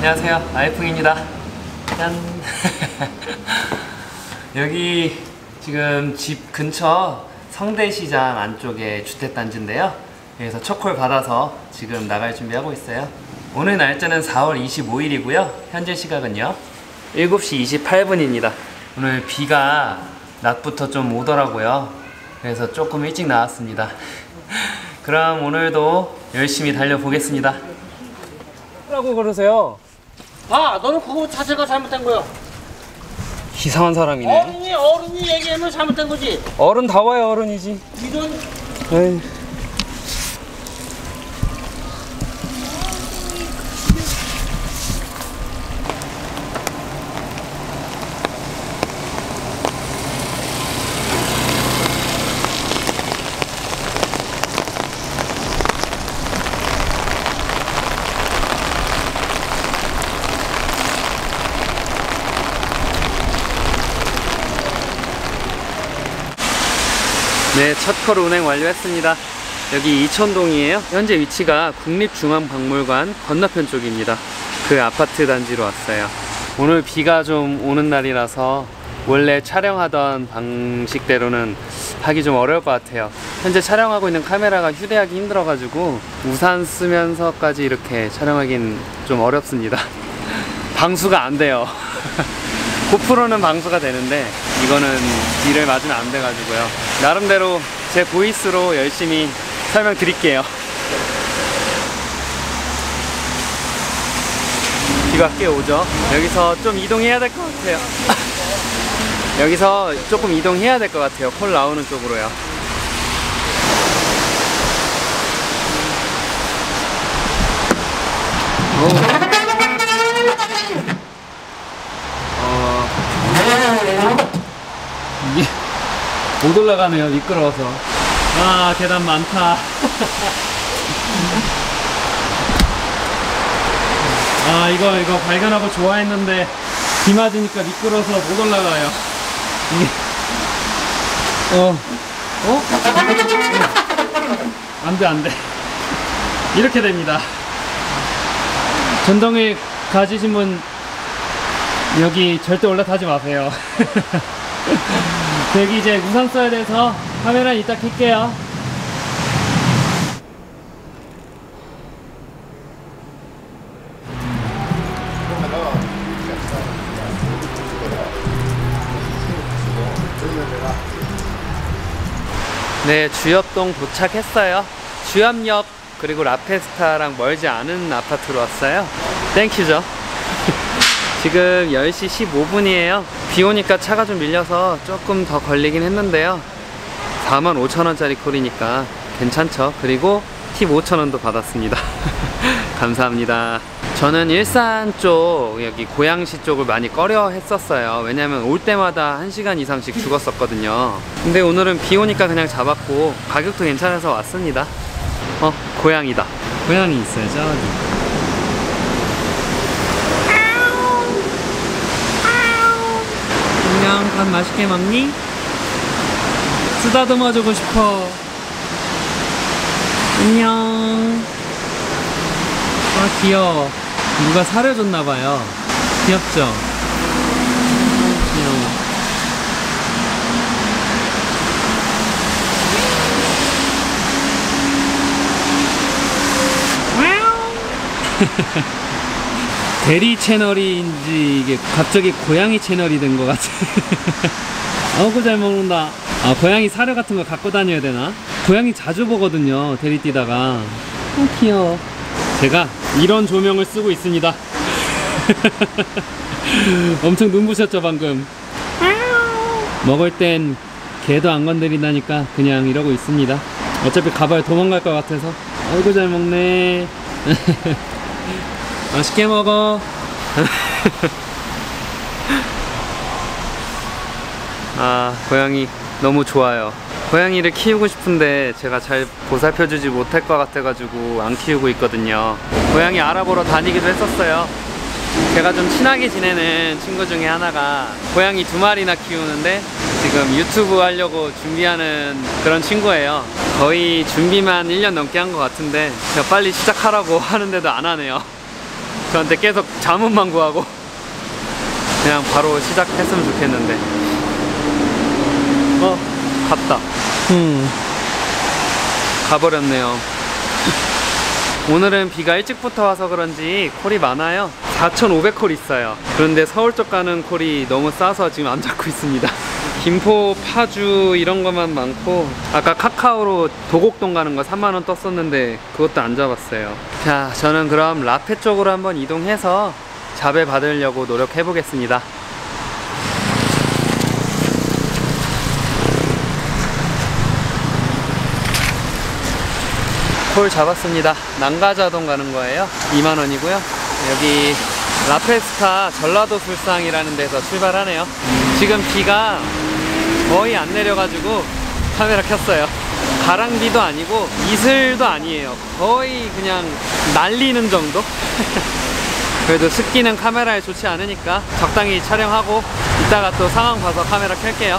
안녕하세요, 아이풍입니다. 짠. 여기 지금 집 근처 성대시장 안쪽에 주택단지인데요, 여기서 첫콜 받아서 지금 나갈 준비하고 있어요. 오늘 날짜는 4월 25일이고요 현재 시각은요 7시 28분입니다 오늘 비가 낮부터 좀 오더라고요. 그래서 조금 일찍 나왔습니다. 그럼 오늘도 열심히 달려보겠습니다. 뭐라고 그러세요? 아, 너는 그거 자세가 잘못된 거야. 이상한 사람이네. 어른이 얘기하면 잘못된 거지. 어른다워야 어른이지. 이런. 에이. 네, 첫 콜 운행 완료했습니다. 여기 이천동이에요. 현재 위치가 국립중앙박물관 건너편 쪽입니다. 그 아파트 단지로 왔어요. 오늘 비가 좀 오는 날이라서 원래 촬영하던 방식대로는 하기 좀 어려울 것 같아요. 현재 촬영하고 있는 카메라가 휴대하기 힘들어가지고 우산 쓰면서까지 이렇게 촬영하긴 좀 어렵습니다. 방수가 안 돼요. 고프로는 방수가 되는데 이거는 비를 맞으면 안 돼가지고요. 나름대로 제 보이스로 열심히 설명드릴게요. 비가 꽤 오죠. 여기서 좀 이동해야 될 것 같아요. 여기서 조금 이동해야 될 것 같아요. 콜 나오는 쪽으로요. 이게 못 올라가네요. 미끄러워서. 아, 계단 많다. 아, 이거 발견하고 좋아했는데 비 맞으니까 미끄러워서 못 올라가요. 이게 안돼 이렇게 됩니다. 전동을 가지신 분 여기 절대 올라타지 마세요. 여기 이제 우산 써야 돼서 카메라 이따 켤게요. 네, 주엽동 도착했어요. 주엽역 그리고 라페스타랑 멀지 않은 아파트로 왔어요. 땡큐죠. 지금 10시 15분이에요 비 오니까 차가 좀 밀려서 조금 더 걸리긴 했는데요 45,000원짜리 콜이니까 괜찮죠. 그리고 팁 5,000원도 받았습니다. 감사합니다. 저는 일산 쪽, 여기 고양시 쪽을 많이 꺼려 했었어요. 왜냐면 올 때마다 1시간 이상씩 죽었었거든요. 근데 오늘은 비 오니까 그냥 잡았고 가격도 괜찮아서 왔습니다. 고양이다. 고양이 있어요. 저기. 안녕, 밥 맛있게 먹니? 쓰다듬어 주고 싶어. 안녕. 아, 귀여워. 누가 사려줬나봐요. 귀엽죠? 귀여워. 대리 채널인지 이게 갑자기 고양이 채널이 된 것 같아. 아이고 잘 먹는다. 아, 고양이 사료 같은 거 갖고 다녀야 되나? 고양이 자주 보거든요, 대리 뛰다가. 귀여워. 제가 이런 조명을 쓰고 있습니다. 엄청 눈부셨죠 방금? 먹을 땐 개도 안 건드린다니까 그냥 이러고 있습니다. 어차피 가봐야 도망갈 것 같아서. 아이고 잘 먹네. 맛있게 먹어. 아, 고양이 너무 좋아요. 고양이를 키우고 싶은데 제가 잘 보살펴주지 못할 것 같아가지고 안 키우고 있거든요. 고양이 알아보러 다니기도 했었어요. 제가 좀 친하게 지내는 친구 중에 하나가 고양이 2마리나 키우는데 지금 유튜브 하려고 준비하는 그런 친구예요. 거의 준비만 1년 넘게 한 것 같은데 제가 빨리 시작하라고 하는데도 안 하네요. 저한테 계속 자문만 구하고 그냥 바로 시작했으면 좋겠는데. 갔다. 가버렸네요. 오늘은 비가 일찍부터 와서 그런지 콜이 많아요. 4,500콜 있어요. 그런데 서울 쪽 가는 콜이 너무 싸서 지금 안 잡고 있습니다. 김포, 파주 이런 것만 많고, 아까 카카오로 도곡동 가는 거 3만원 떴었는데 그것도 안 잡았어요. 자, 저는 그럼 라페 쪽으로 한번 이동해서 잡에 받으려고 노력해 보겠습니다. 콜 잡았습니다. 난가자동 가는 거예요. 2만원이고요. 여기 라페스타 전라도 불상이라는 데서 출발하네요. 지금 비가 거의 안 내려가지고 카메라 켰어요. 가랑비도 아니고 이슬도 아니에요. 거의 그냥 날리는 정도? 그래도 습기는 카메라에 좋지 않으니까 적당히 촬영하고 이따가 또 상황 봐서 카메라 켤게요.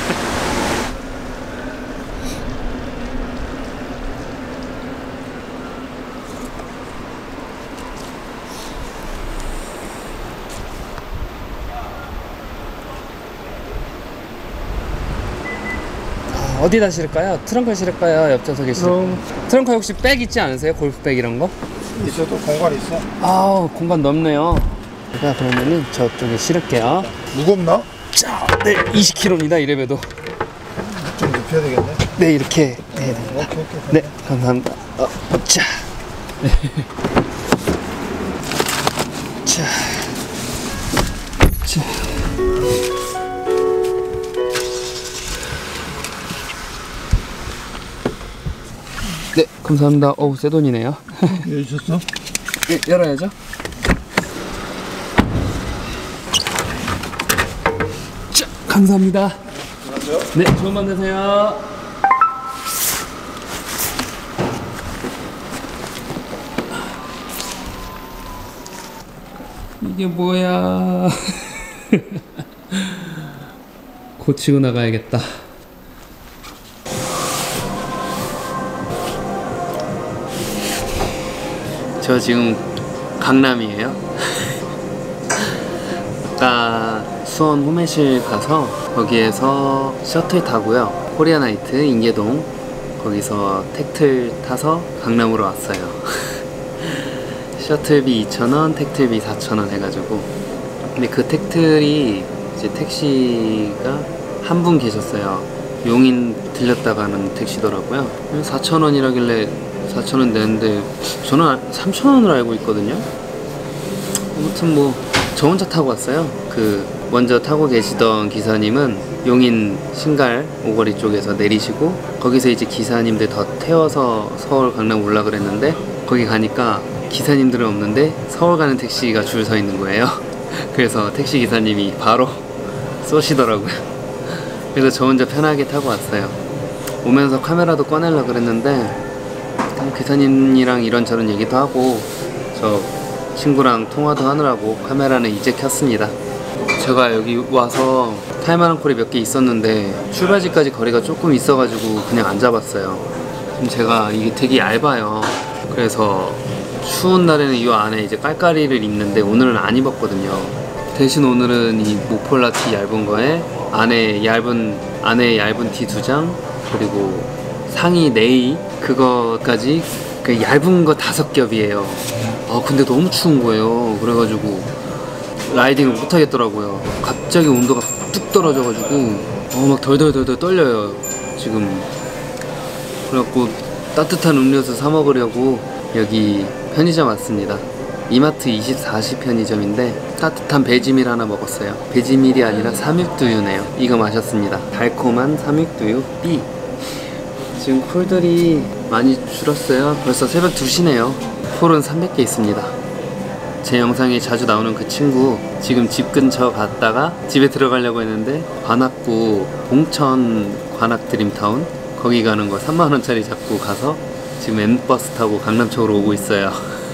어디다 실을까요? 트렁크에 실을까요? 옆좌석에 실을까요? 트렁크에 혹시 백 있지 않으세요? 골프백 이런 거? 있어도 공간 있어. 아우, 공간 넓네요. 제가 그러면은 저쪽에 실을게요. 무겁나? 자, 네, 20kg입니다. 이래봬도. 좀 눕혀야 되겠네. 네, 이렇게 해야 됩니다. 오케이. 네, 감사합니다. 자. 네. 자. 자. 네, 감사합니다. 어우, 새 돈이네요. 열셨어? 네, 열어야죠. 자, 감사합니다. 네, 좋은 밤 되세요. 이게 뭐야. 고치고 나가야겠다. 저 지금 강남이에요. 아까 수원 호매실 가서 거기에서 셔틀 타고요. 코리아나이트 인계동 거기서 택틀 타서 강남으로 왔어요. 셔틀비 2,000원, 택틀비 4,000원 해가지고. 근데 그 택틀이 이제 택시가 한 분 계셨어요. 용인 들렸다 가는 택시더라고요. 4,000원이라길래 4,000원 내는데 저는 3,000원으로 알고 있거든요. 아무튼 뭐 저 혼자 타고 왔어요. 그 먼저 타고 계시던 기사님은 용인 신갈 오거리 쪽에서 내리시고 거기서 이제 기사님들 더 태워서 서울 강남 올라 그랬는데 거기 가니까 기사님들은 없는데 서울 가는 택시가 줄 서 있는 거예요. 그래서 택시 기사님이 바로 쏘시더라고요. 그래서 저 혼자 편하게 타고 왔어요. 오면서 카메라도 꺼내려고 그랬는데 기사님이랑 이런저런 얘기도 하고 저 친구랑 통화도 하느라고 카메라는 이제 켰습니다. 제가 여기 와서 탈만한 콜이 몇 개 있었는데 출발지까지 거리가 조금 있어가지고 그냥 안 잡았어요. 지금 제가 이게 되게 얇아요. 그래서 추운 날에는 이 안에 이제 깔깔이를 입는데 오늘은 안 입었거든요. 대신 오늘은 이 모폴라 티 얇은 거에 안에 얇은 티 2장 그리고 상의 네이 그거까지 그 얇은 거 5겹이에요. 근데 너무 추운 거예요. 그래가지고 라이딩을 못 하겠더라고요. 갑자기 온도가 뚝 떨어져가지고 막 덜덜덜 떨려요 지금. 그래갖고 따뜻한 음료수 사 먹으려고 여기 편의점 왔습니다. 이마트 24시 편의점인데 따뜻한 배지밀 하나 먹었어요. 배지밀이 아니라 삼육두유네요. 이거 마셨습니다. 달콤한 삼육두유 B. 지금 콜들이 많이 줄었어요. 벌써 새벽 2시네요. 콜은 300개 있습니다. 제 영상에 자주 나오는 그 친구 지금 집 근처 갔다가 집에 들어가려고 했는데 관악구 봉천 관악 드림타운 거기 가는 거 3만원짜리 잡고 가서 지금 N버스 타고 강남 쪽으로 오고 있어요.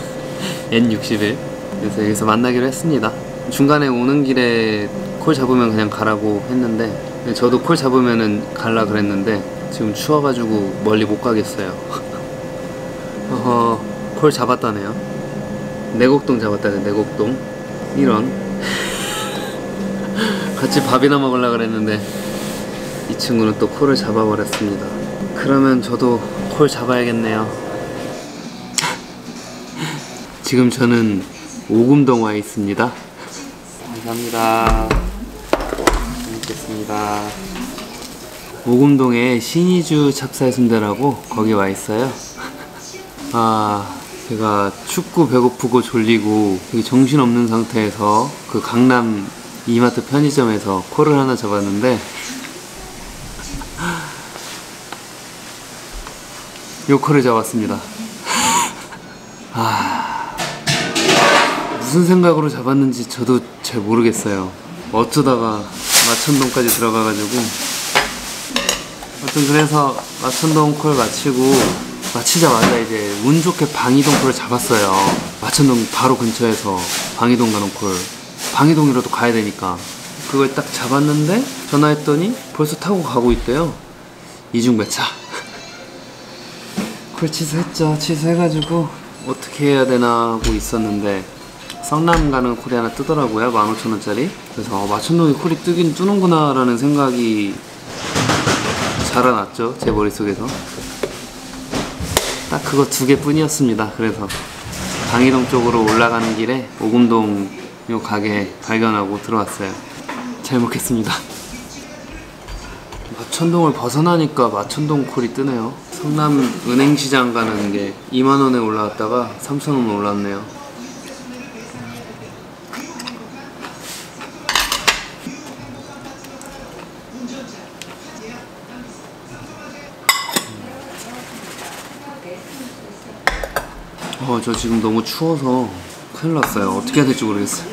N61. 그래서 여기서 만나기로 했습니다. 중간에 오는 길에 콜 잡으면 그냥 가라고 했는데 저도 콜 잡으면은 갈라 그랬는데 지금 추워가지고 멀리 못 가겠어요. 콜 잡았다네요. 내곡동 잡았다. 내곡동. 이런. 같이 밥이나 먹으려고 그랬는데 이 친구는 또 콜을 잡아버렸습니다. 그러면 저도 콜 잡아야겠네요. 지금 저는 오금동 와 있습니다. 감사합니다. 잘 먹겠습니다. 오금동에 신이주 찹쌀순대라고 거기 와 있어요. 제가 춥고 배고프고 졸리고 되게 정신없는 상태에서 그 강남 이마트 편의점에서 콜을 하나 잡았는데 요 콜을 잡았습니다. 무슨 생각으로 잡았는지 저도 잘 모르겠어요. 어쩌다가 마천동까지 들어가가지고 아무튼 그래서 마천동 콜 마치자마자 이제 운 좋게 방이동 콜을 잡았어요. 마천동 바로 근처에서 방이동 가는 콜. 방이동이라도 가야 되니까 그걸 딱 잡았는데 전화했더니 벌써 타고 가고 있대요. 이중배차. 콜 취소했죠. 취소해가지고 어떻게 해야 되나 하고 있었는데 성남 가는 콜이 하나 뜨더라고요. 15,000원짜리. 그래서 마천동에 콜이 뜨긴 뜨는구나 라는 생각이 자라났죠. 제 머릿속에서. 딱 그거 2개 뿐이었습니다. 그래서 방이동 쪽으로 올라가는 길에 오금동 요 가게 발견하고 들어왔어요. 잘 먹겠습니다. 마천동을 벗어나니까 마천동 콜이 뜨네요. 성남 은행시장 가는 게 2만원에 올라왔다가 3,000원 올랐네요. 저 지금 너무 추워서 큰일 났어요. 어떻게 해야 될지 모르겠어요.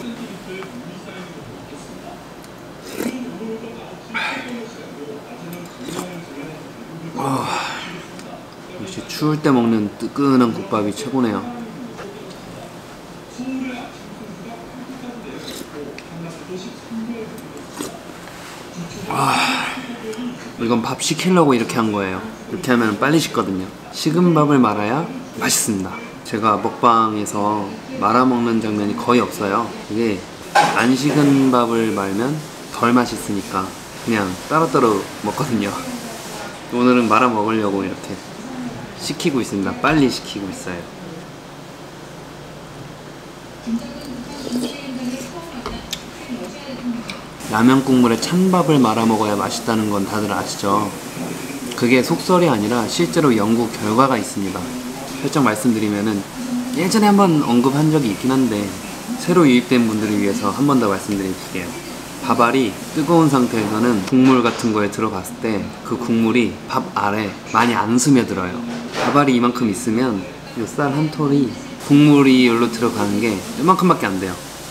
역시 추울 때 먹는 뜨끈한 국밥이 최고네요. 이건 밥 식히려고 이렇게 한 거예요. 이렇게 하면 빨리 식거든요. 식은 밥을 말아야 맛있습니다. 제가 먹방에서 말아먹는 장면이 거의 없어요. 이게 안 식은 밥을 말면 덜 맛있으니까 그냥 따로따로 먹거든요. 오늘은 말아 먹으려고 이렇게 식히고 있습니다. 빨리 식히고 있어요. 라면 국물에 찬밥을 말아 먹어야 맛있다는 건 다들 아시죠? 그게 속설이 아니라 실제로 연구 결과가 있습니다. 살짝 말씀드리면은 예전에 한번 언급한 적이 있긴 한데 새로 유입된 분들을 위해서 한 번 더 말씀드릴게요. 밥알이 뜨거운 상태에서는 국물 같은 거에 들어갔을 때 그 국물이 밥 알에 많이 안 스며들어요. 밥알이 이만큼 있으면 이 쌀 한 톨이 국물이 여기로 들어가는 게 이만큼밖에 안 돼요.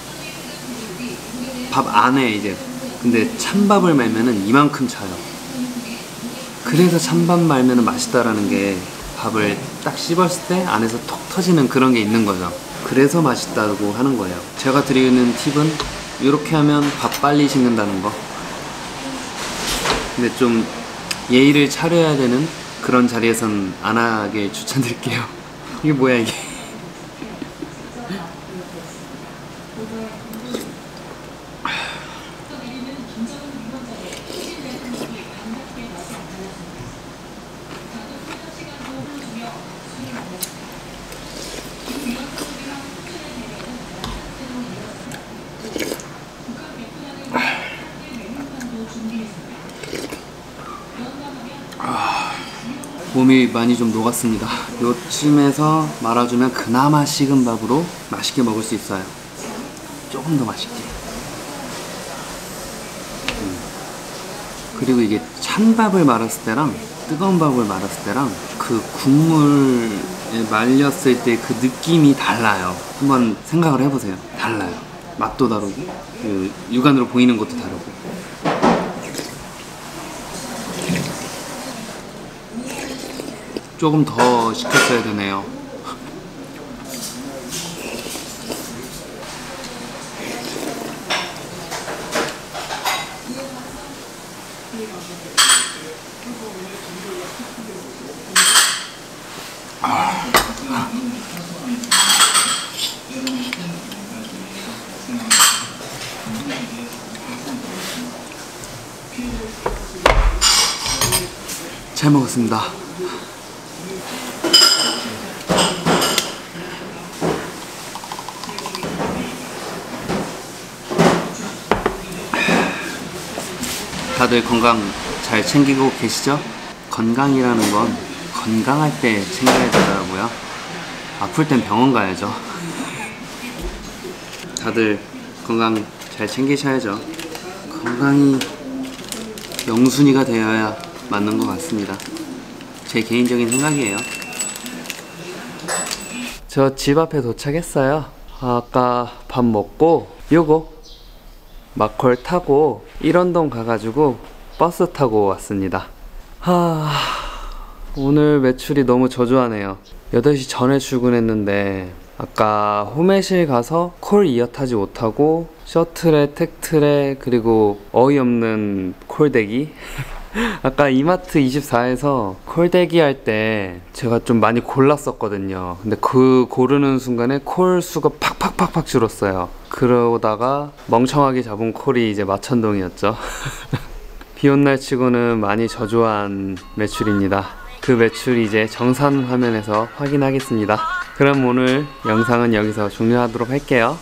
밥 안에 이제 근데 찬밥을 말면은 이만큼 차요. 그래서 찬밥 말면은 맛있다라는 게 밥을 딱 씹었을 때 안에서 톡 터지는 그런 게 있는 거죠. 그래서 맛있다고 하는 거예요. 제가 드리는 팁은 이렇게 하면 밥 빨리 식는다는 거. 근데 좀 예의를 차려야 되는 그런 자리에선 안 하게 추천드릴게요. 이게 뭐야 이게. 몸이 많이 좀 녹았습니다. 요쯤에서 말아주면 그나마 식은 밥으로 맛있게 먹을 수 있어요. 조금 더 맛있게. 그리고 이게 찬 밥을 말았을 때랑 뜨거운 밥을 말았을 때랑 그 국물에 말렸을 때 그 느낌이 달라요. 한번 생각을 해보세요. 달라요. 맛도 다르고 그 육안으로 보이는 것도 다르고. 조금 더 식혔어야 되네요. 잘 먹었습니다. 다들 건강 잘 챙기고 계시죠? 건강이라는 건 건강할 때 챙겨야 되더라고요. 아플 땐 병원 가야죠. 다들 건강 잘 챙기셔야죠. 건강이 영순이가 되어야 맞는 것 같습니다. 제 개인적인 생각이에요. 저 집 앞에 도착했어요. 아까 밥 먹고 요거 마콜 타고 일원동 가가지고 버스 타고 왔습니다. 오늘 매출이 너무 저조하네요. 8시 전에 출근했는데 아까 홈외실 가서 콜 이어 타지 못하고 셔틀에 택틀에 그리고 어이없는 콜대기 아까 이마트 24에서 콜대기 할 때 제가 좀 많이 골랐었거든요. 근데 그 고르는 순간에 콜 수가 팍팍팍팍 줄었어요. 그러다가 멍청하게 잡은 콜이 이제 마천동이었죠. 비온 날 치고는 많이 저조한 매출입니다. 그 매출 이제 정산 화면에서 확인하겠습니다. 그럼 오늘 영상은 여기서 종료하도록 할게요.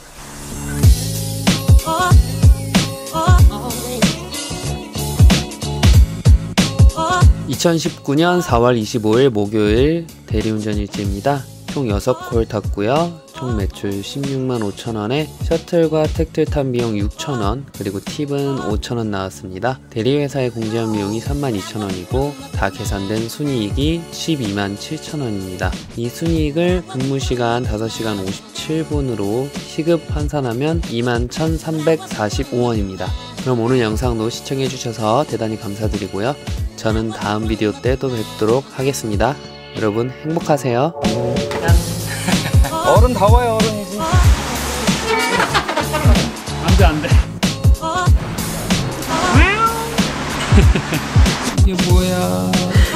2019년 4월 25일 목요일 대리운전 일지입니다. 총 6콜 탔고요. 총 매출 165,000원에 셔틀과 택틀 탄 비용 6,000원, 그리고 팁은 5,000원 나왔습니다. 대리회사에 공제한 비용이 32,000원이고 다 계산된 순이익이 127,000원입니다. 이 순이익을 근무시간 5시간 57분으로 시급 환산하면 21,345원입니다. 그럼 오늘 영상도 시청해주셔서 대단히 감사드리고요. 저는 다음 비디오 때 또 뵙도록 하겠습니다. 여러분 행복하세요. 어른 다 와요, 어른이지. 안돼 안돼. 이게 뭐야?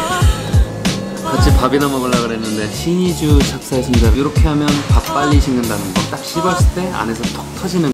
같이 밥이나 먹으려고 그랬는데 신이주 찹쌀 순대를 이렇게 하면 밥 빨리 식는다는 거 딱 씹었을 때 안에서 톡 터지는